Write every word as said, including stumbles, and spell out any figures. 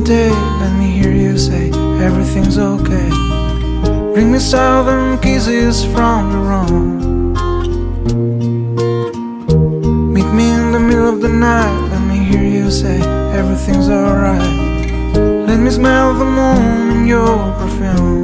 day, let me hear you say everything's okay. Bring me southern kisses from the room. Meet me in the middle of the night, let me hear you say everything's alright. Let me smell the moon in your perfume.